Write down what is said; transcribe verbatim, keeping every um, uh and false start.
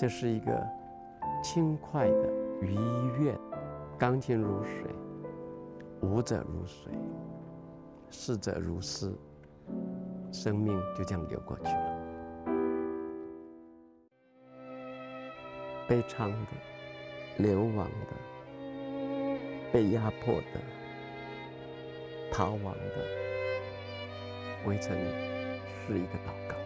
这是一个轻快的愉悦，钢琴如水，舞者如水，逝者如斯，生命就这样流过去了。悲怆的、流亡的、被压迫的、逃亡的，围城是一个祷告。